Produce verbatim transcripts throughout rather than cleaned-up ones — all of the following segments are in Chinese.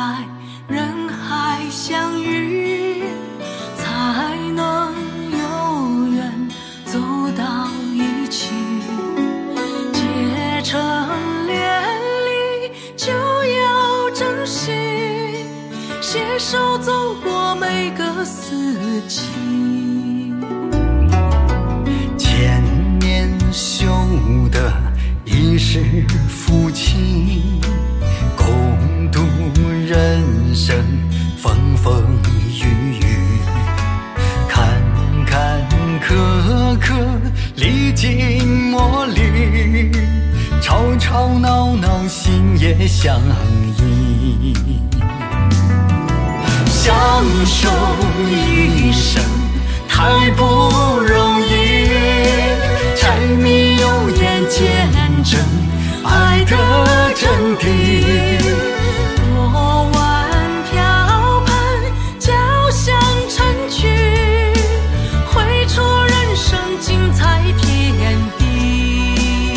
来，人海相遇，才能有缘走到一起。结成连理就要珍惜，携手走过每个四季。 千年修得一世夫妻，共度人生风风雨雨，坎坎坷坷历经磨砺，吵吵闹闹心也相依，相守一生太不容易，柴米油盐见证爱的真谛。 多碗瓢盆交响成曲，绘出人生精彩天地。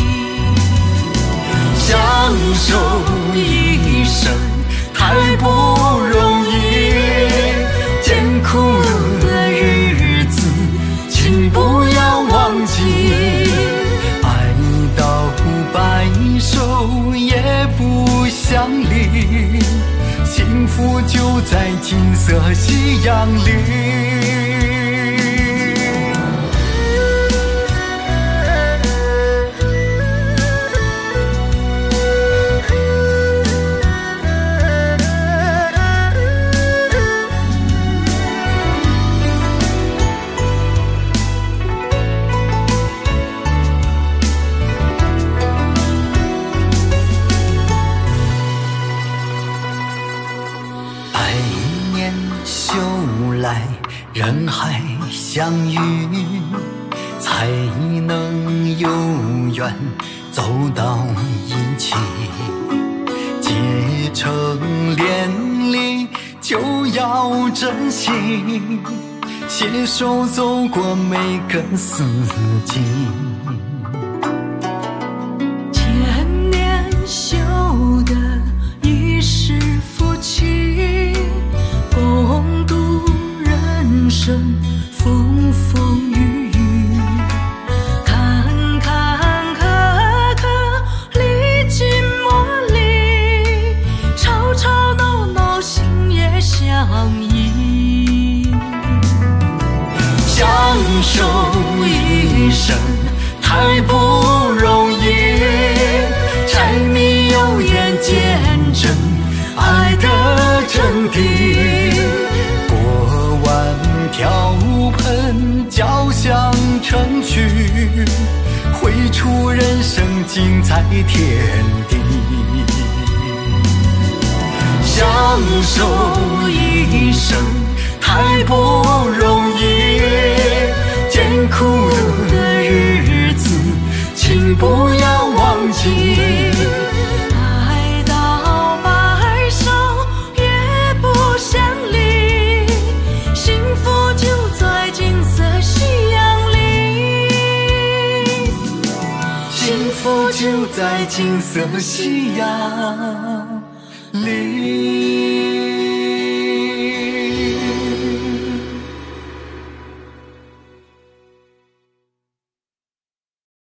相守一生太不容易，艰苦的日子请不要忘记，爱到白首也不相离，幸福就在金色夕阳里。修来人海相遇，才能有缘走到一起。结成连理就要珍惜，携手走过每个四季。 千年修得一世夫妻，共度人生风风雨雨，坎坎坷坷历经磨砺，吵吵闹闹心也相依。 相守一生太不容易，柴米油盐见证爱的真谛。锅碗瓢盆交响成曲，绘出人生精彩天地。相守一生太不容易，艰苦的日子请不要忘记， 爱到白首也不相离，幸福就在金色夕阳里， 幸福就在金色夕阳。